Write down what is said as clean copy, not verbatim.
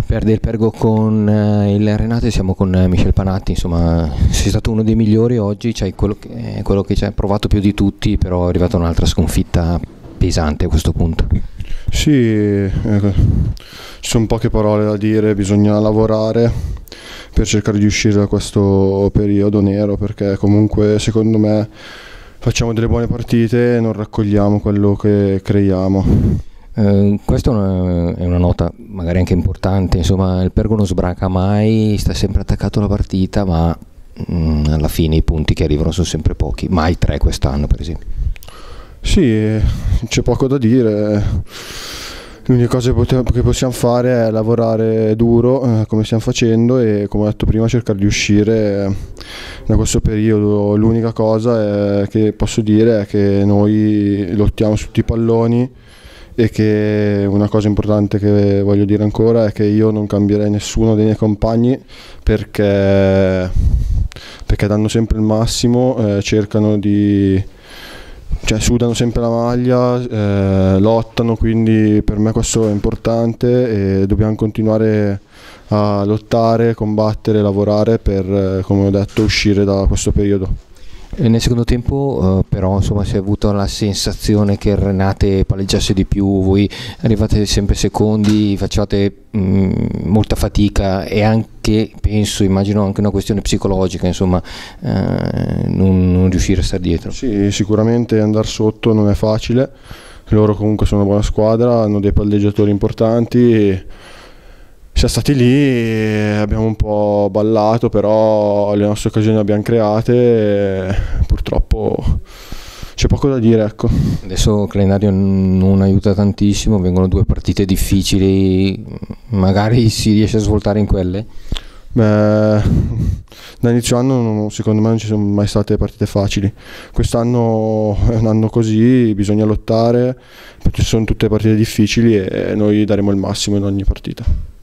Perde il Pergo con il Renate, siamo con Michel Panatti, insomma sei stato uno dei migliori oggi, c'hai quello che ci ha provato più di tutti, però è arrivata un'altra sconfitta pesante a questo punto. Sì, ci sono poche parole da dire, bisogna lavorare per cercare di uscire da questo periodo nero, perché comunque secondo me facciamo delle buone partite e non raccogliamo quello che creiamo. Questa è una nota magari anche importante, insomma il Pergo non sbraca mai, sta sempre attaccato alla partita, ma alla fine i punti che arrivano sono sempre pochi, mai 3 quest'anno per esempio. Sì, c'è poco da dire, l'unica cosa che possiamo fare è lavorare duro come stiamo facendo e, come ho detto prima, cercare di uscire da questo periodo. L'unica cosa che posso dire è che noi lottiamo su tutti i palloni e che una cosa importante che voglio dire ancora è che io non cambierei nessuno dei miei compagni perché danno sempre il massimo, cercano sudano sempre la maglia, lottano, quindi per me questo è importante e dobbiamo continuare a lottare, combattere, lavorare per, come ho detto, uscire da questo periodo. Nel secondo tempo però insomma si è avuto la sensazione che il Renate palleggiasse di più, voi arrivate sempre secondi, facevate molta fatica e anche, immagino anche una questione psicologica, insomma non riuscire a stare dietro. Sì, sicuramente andare sotto non è facile, loro comunque sono una buona squadra, hanno dei palleggiatori importanti. Siamo stati lì e abbiamo un po' ballato, però le nostre occasioni le abbiamo create e purtroppo c'è poco da dire, ecco. Adesso il calendario non aiuta tantissimo, vengono 2 partite difficili, magari si riesce a svoltare in quelle? Beh, da inizio anno secondo me non ci sono mai state partite facili, quest'anno è un anno così, bisogna lottare, perché ci sono tutte partite difficili e noi daremo il massimo in ogni partita.